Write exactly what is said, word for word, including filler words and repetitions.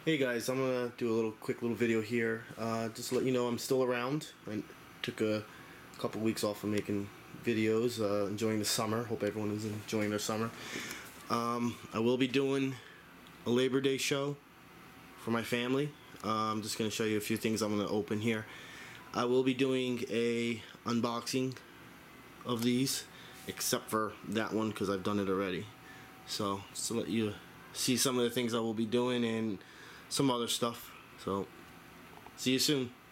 Hey guys, I'm gonna do a little quick little video here. Uh, just to let you know I'm still around. I took a couple weeks off from making videos, uh, enjoying the summer. Hope everyone is enjoying their summer. Um, I will be doing a Labor Day show for my family. Uh, I'm just gonna show you a few things I'm gonna open here. I will be doing a unboxing of these, except for that one because I've done it already. So just to let you see some of the things I will be doing and some other stuff. So, see you soon.